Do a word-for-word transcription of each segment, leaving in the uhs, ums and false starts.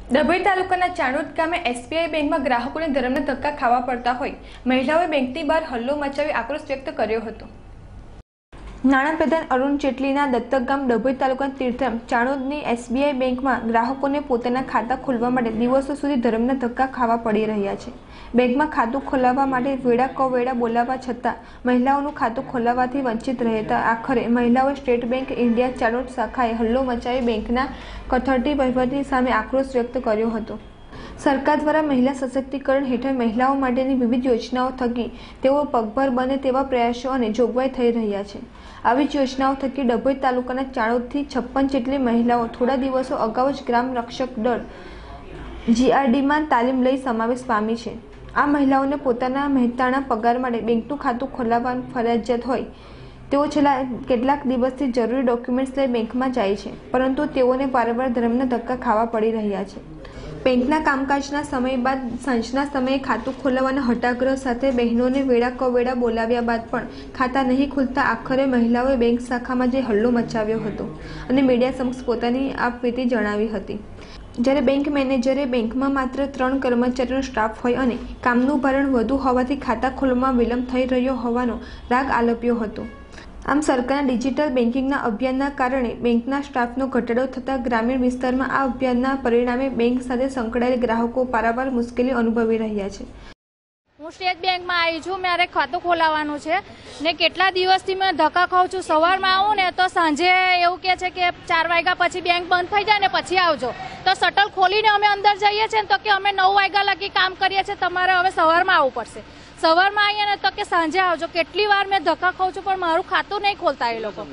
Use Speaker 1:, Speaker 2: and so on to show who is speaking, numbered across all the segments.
Speaker 1: ડભોઈ તાલુકાના ચાણોદ ગામે એસબીઆઈ બેંકમાં ગ્રાહકોને ધરમના ધક્કા ખાવા પડતા હોય મહિલાઓએ બેંકની બહાર હલ્લો મચાવી આક્રોશ વ્યક્ત કર્યો હતો। નાણાપ્રધાન અરુણ જેટલીના દત્તક ગામ ડભોઈ તાલુકાના તીર્થમ ચાણોદની એસબીઆઈ બેંકમાં ગ્રાહકોને પોતાના ખાતા ખોલવા માટે દિવસો સુધી ધરમના ધક્કા ખાવા પડી રહ્યા છે। બેંકમાં ખાતું ખોલાવવા માટે વેળા કવેળા બોલાવવા છતાં મહિલાઓનું ખાતું ખોલાવવાથી વંચિત રહેતા આખરે મહિલાઓએ સ્ટેટ બેંક ઇન્ડિયા ચાણોદ શાખાએ હલ્લો મચાવી બેંકના કથળતી વહીવટની સામે આક્રોશ વ્યક્ત કર્યો હતો। સરકાર દ્વારા મહિલા સશક્તિકરણ હેઠળ મહિલાઓ માટેની વિવિધ યોજનાઓ થકી તેઓ પગભર બને તેવા પ્રયાસો અને જોગવાઈ થઈ રહ્યા છે। આવી જ યોજનાઓ થકી ડભોઈ તાલુકાના ચાણોદથી છપ્પન જેટલી મહિલાઓ થોડા દિવસો અગાઉ જ ગ્રામ રક્ષક દળ જીઆરડીમાં તાલીમ લઈ સમાવેશ પામી છે। આ મહિલાઓને પોતાના મહેનતાણા પગાર માટે બેંકનું ખાતું ખોલાવવાનું ફરજિયાત હોય તેઓ છેલ્લા કેટલાક દિવસથી જરૂરી ડોક્યુમેન્ટ્સ લઈ બેંકમાં જાય છે, પરંતુ તેઓને વારંવાર ધર્મના ધક્કા ખાવા પડી રહ્યા છે। બેંકના કામકાજના સમય બાદ સાંજના સમયે ખાતું ખોલાવવાના હટાગ્રહ સાથે બહેનોને વેળા કવેળા બોલાવ્યા બાદ પણ ખાતા નહીં ખુલતા આખરે મહિલાઓએ બેંક શાખામાં જઈ હલ્લો મચાવ્યો હતો અને મીડિયા સમક્ષ પોતાની આપવીતી જણાવી હતી। જ્યારે બેંક મેનેજરે બેંકમાં માત્ર ત્રણ કર્મચારીનો સ્ટાફ હોય અને કામનું ભારણ વધુ હોવાથી ખાતા ખોલવામાં વિલંબ થઈ રહ્યો હોવાનો રાગ આલપ્યો હતો। આમ સરકારના ડિજિટલ બેન્કિંગના અભિયાનના કારણે બેંકના સ્ટાફનો ઘટાડો થતાં ગ્રામીણ વિસ્તારમાં આ અભિયાનના પરિણામે બેંક સાથે સંકળાયેલ ગ્રાહકો પારાવાર મુશ્કેલી અનુભવી રહ્યા છે।
Speaker 2: હું સ્ટેટ બેંકમાં આવી છું, મારે ખાતું ખોલાવવાનું છે ને કેટલા દિવસથી મેં ધક્કા ખાઉં છું। સવારમાં આવું ને તો સાંજે એવું કહે છે કે ચાર વાગ્યા પછી બેંક બંધ થઈ જાય ને પછી આવજો, તો શટલ ખોલીને અમે અંદર જઈએ છીએ ને તો કે અમે નવ વાગ્યા લગી કામ કરીએ છીએ, તમારે હવે સવારમાં આવવું પડશે। સવારમાં આવીએ ને તો કે સાંજે આવજો। કેટલી વાર મેં ધક્કા ખાઉં છું પણ મારું ખાતું નહીં ખોલતા એ લોકો।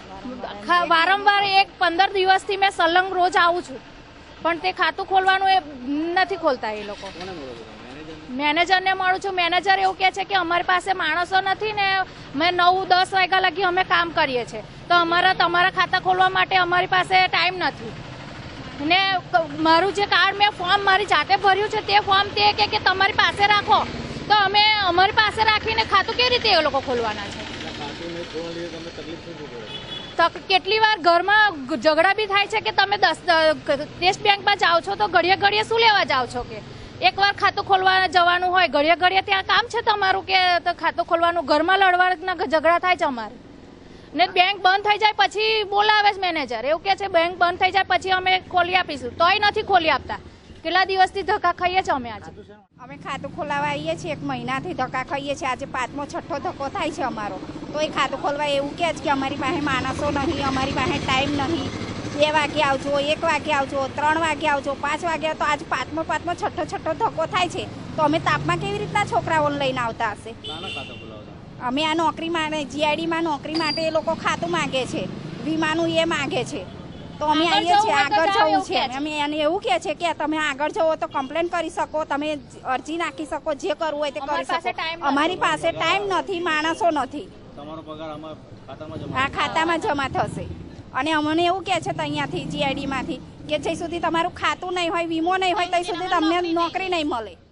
Speaker 2: વારંવાર એક પંદર દિવસથી મેં સલંગ રોજ આવું છું પણ તે ખાતું ખોલવાનું એ નથી ખોલતા એ લોકો। મેનેજરને મળું છું, મેનેજર એવું કહે છે કે અમારી પાસે માણસો નથી ને મેં નવ દસ વાગ્યા લગી અમે કામ કરીએ છીએ, તો અમારા તમારા ખાતા ખોલવા માટે અમારી પાસે ટાઈમ નથી ને મારું જે કાર્ડ મેં ફોર્મ મારી જાતે ભર્યું છે તે ફોર્મ તે કે કે તમારી પાસે રાખો, તો અમે અમારી પાસે રાખીને ખાતું કેવી રીતે એ લોકો ખોલવાના છે। તો કેટલી વાર ઘરમાં ઝઘડા બી થાય છે કે તમે દસ ટેસ્ટ બેંકમાં જાઓ છો તો ઘડીએ ઘડીએ શું લેવા જાઓ છો, કે એકવાર ખાતું ખોલવા જવાનું હોય ઘડીએ ઘડીએ ત્યાં કામ છે તમારું કે ખાતું ખોલવાનું, ઘરમાં લડવાના ઝઘડા થાય છે અમારે ને બેંક બંધ થઈ જાય પછી બોલાવે છે મેનેજર, એવું કે છે બેંક બંધ થઈ જાય પછી અમે ખોલી આપીશું, તોય નથી ખોલી આપતા। કેટલા દિવસથી ધક્કા ખાઈએ છીએ અમે। આજે
Speaker 3: અમે ખાતું ખોલાવા આવીએ છીએ, એક મહિનાથી ધક્કા ખાઈએ છીએ, આજે પાંચમો છઠ્ઠો ધક્કો થાય છે અમારો, તો એ ખાતું ખોલવા એવું કહે છે કે અમારી પાસે માણસો નહીં, અમારી પાસે ટાઈમ નહીં, બે વાગે આવજો, એક વાગે આવજો, ત્રણ વાગે આવજો, પાંચ વાગે, તો આજે પાંચમો પાંચમો છઠ્ઠો છઠ્ઠો ધક્કો થાય છે, તો અમે તાપમાં કેવી રીતના છોકરાઓને લઈને આવતા હશે। અમે આ નોકરી માટે જીઆઈડીમાં નોકરી માટે એ લોકો ખાતું માગે છે, વીમાનું એ માગે છે, તો અમે આવીએ છીએ આગળ જવું છે, અમે એને એવું કહે છે કે તમે આગળ જવો તો કમ્પ્લેન કરી શકો, તમે અરજી નાખી શકો, જે કરવું હોય તે કરી શકો। અમારી પાસે ટાઈમ નથી, માણસો નથી, આ ખાતામાં જમા થશે અને અમને એવું કહે છે અહીંયાથી જીઆઈડીમાંથી કે જ્યાં સુધી તમારું ખાતું નહીં હોય, વીમો નહીં હોય ત્યાં સુધી તમને નોકરી નહીં મળે।